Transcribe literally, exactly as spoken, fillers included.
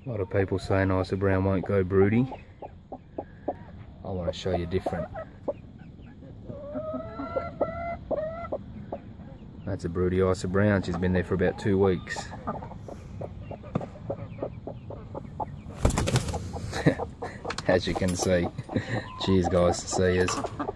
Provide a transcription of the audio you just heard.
A lot of people saying I S A brown won't go broody. I want to show you different. That's a broody I S A brown. She's been there for about two weeks. As you can see. Cheers guys, see yous.